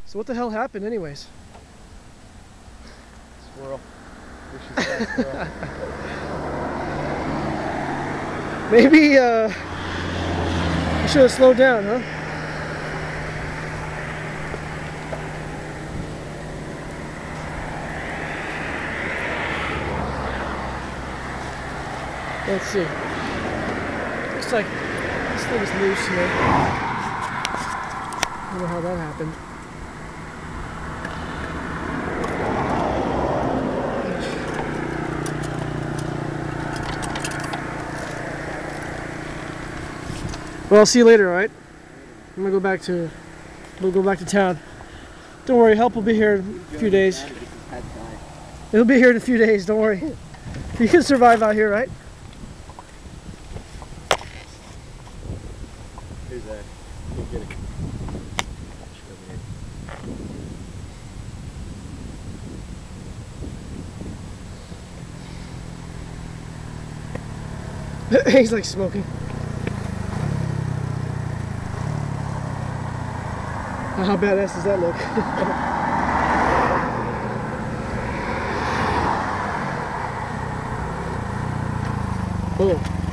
So what the hell happened anyways? Squirrel. Squirrel. Maybe you should have slowed down, huh? Let's see. Looks like this thing is loose here. I don't know how that happened. Well, I'll see you later, alright? I'm gonna go back to town. Don't worry, help will be here in a few days. It'll be here in a few days, don't worry. You can survive out here, right? Here's that. Go get it. He's like smoking. How badass does that look? Boom.